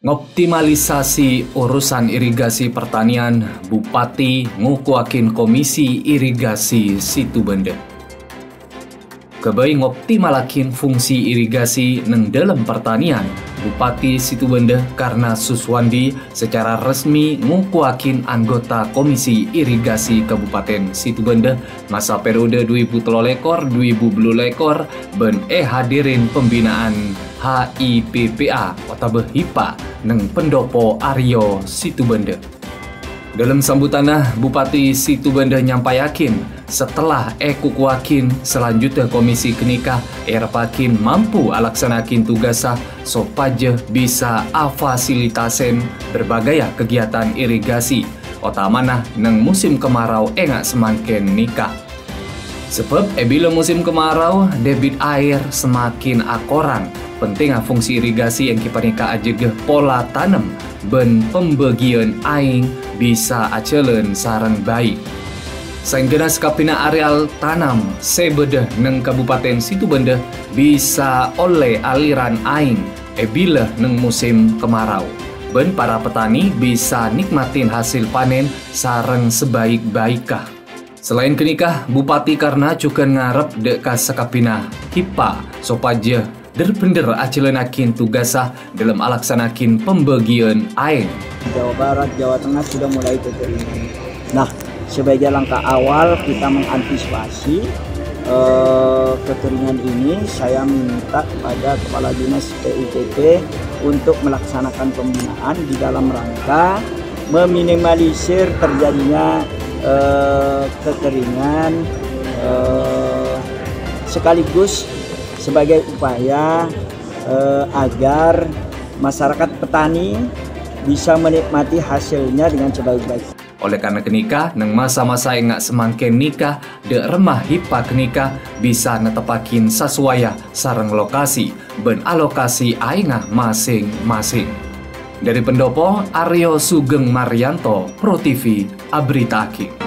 Ngoptimalisasi urusan irigasi pertanian, Bupati ngukuakin Komisi Irigasi Situbenda. Kebai ngoptimalakin fungsi irigasi neng dalam pertanian, Bupati Situbenda Karna Suswandi secara resmi ngukuakin anggota Komisi Irigasi Kabupaten Situbenda masa periode 2013-2020 ben hadirin pembinaan HIPPA atau HIPA neng pendopo Aryo Situbenda. Dalam sambutannya, Bupati Situbenda nyampayakin setelah kukuakin selanjutnya Komisi Kenikah erpakin mampu alaksanakin tugasah sopaja bisa afasilitasen berbagai kegiatan irigasi otamana neng musim kemarau enggak semakin nikah. Sebab bila musim kemarau debit air semakin akoran. Penting fungsi irigasi yang kipanika ajegeh pola tanam ben pembagian aing bisa acelen sarang baik. Sehingga sekapina areal tanam sebedah neng Kabupaten Situbenda bisa oleh aliran aing bila neng musim kemarau. Ben para petani bisa nikmatin hasil panen sarang sebaik-baikah. Selain kenikah, Bupati Karna juga ngarep deka sekapina HIPA sopaja bener acelenakin tugasah dalam alaksanakin pembagian air. Jawa Barat, Jawa Tengah sudah mulai kekeringan. Nah, sebagai langkah awal kita mengantisipasi kekeringan ini, saya minta kepada Kepala Dinas PUPP untuk melaksanakan pembinaan di dalam rangka meminimalisir terjadinya kekeringan sekaligus sebagai upaya agar masyarakat petani bisa menikmati hasilnya dengan sebaik-baik. Oleh karena kenikah, neng masa-masa yang nggak semakin nikah, de remah HIPA kenikah bisa netepakin sesuai sarang lokasi, ben alokasi aingah masing-masing. Dari pendopo Aryo Sugeng Marianto, Pro TV, Abrita Aki.